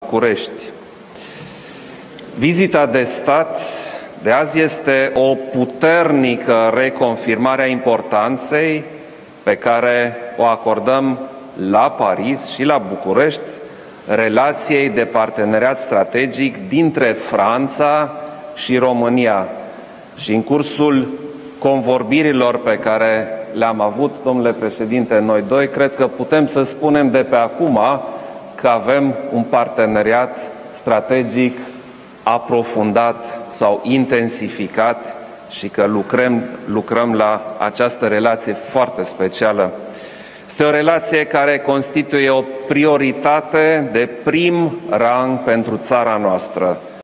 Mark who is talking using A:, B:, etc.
A: București. Vizita de stat de azi este o puternică reconfirmare a importanței pe care o acordăm la Paris și la București relației de parteneriat strategic dintre Franța și România. Și în cursul convorbirilor pe care le-am avut, domnule președinte, noi doi, cred că putem să spunem de pe acum că avem un parteneriat strategic aprofundat sau intensificat și că lucrăm la această relație foarte specială. Este o relație care constituie o prioritate de prim rang pentru țara noastră.